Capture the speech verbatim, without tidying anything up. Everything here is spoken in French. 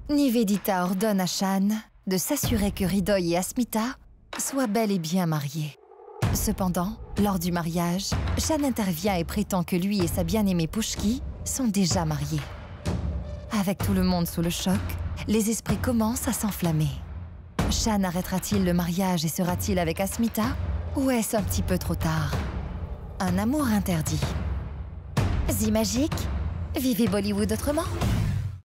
Nivedita ordonne à Shan de s'assurer que Hridoy et Asmita soient bel et bien mariés. Cependant, lors du mariage, Shan intervient et prétend que lui et sa bien-aimée Pushki sont déjà mariés. Avec tout le monde sous le choc, les esprits commencent à s'enflammer. Shan arrêtera-t-il le mariage et sera-t-il avec Asmita? Ou est-ce un petit peu trop tard? Un amour interdit. Zi Magique, vivez Bollywood autrement.